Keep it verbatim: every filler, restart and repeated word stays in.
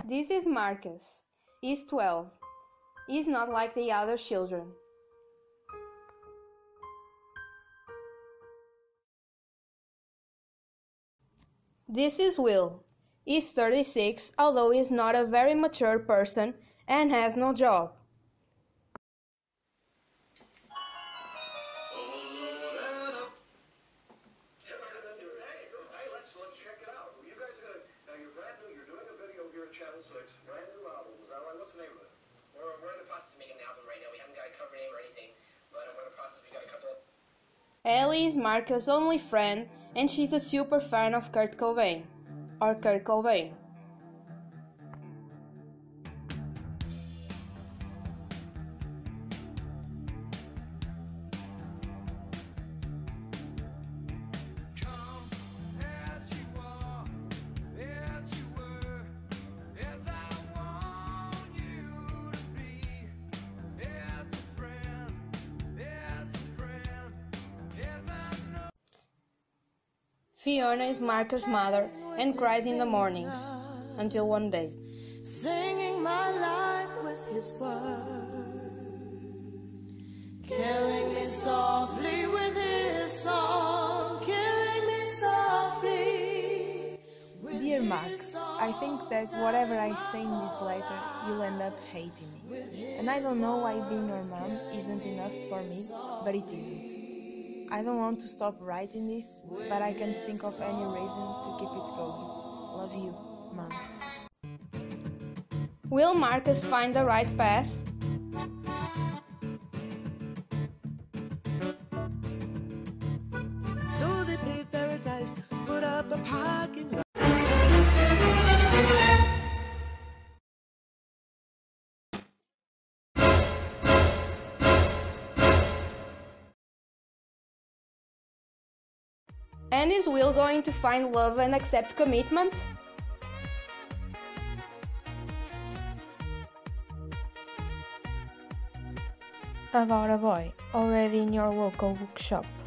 This is Marcus. He's twelve. He's not like the other children. This is Will. He's thirty-six, although he's not a very mature person and has no job. Channel six, brand new album. Is that right? What's the name of it? We're, we're in the process of making an album right now. We haven't got a cover name or anything, but we're in the process. We got a couple. Ellie is Marcus' only friend, and she's a super fan of Kurt Cobain. Or Kurt Cobain. Fiona is Marcus' mother and cries in the mornings, until one day. Singing my life with his words, killing me softly with his song, killing me softly with Dear Max, I think that whatever I say in this letter, you'll end up hating me. And I don't know why being your mom isn't enough for me, but it isn't. I don't want to stop writing this, but I can't think of any reason to keep it going. Love you, Mom. Will Marcus find the right path? So they paved paradise, put up a parking lot. And is Will going to find love and accept commitment? About a Boy, already in your local bookshop.